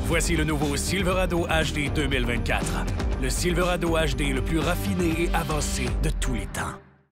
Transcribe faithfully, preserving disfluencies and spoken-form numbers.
Voici le nouveau Silverado H D deux mille vingt-quatre. Le Silverado H D le plus raffiné et avancé de tous les temps.